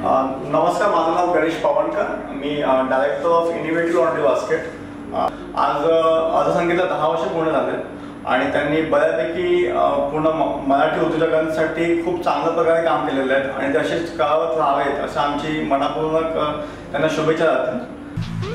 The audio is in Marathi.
नमस्कार, माझं नाव गणेश पवानकर. मी director of innovative on the basket. आज अर्थसंकेतला 10 वर्ष पूर्ण झाले आणि त्यांनी बऱ्यापैकी पूर्ण मराठी उद्योजकांसाठी खूप चांगल्या प्रकारे काम केलेलं आहे आणि ते असेच करावत राहावेत असं आमची मनापूर्वक त्यांना शुभेच्छा जातात.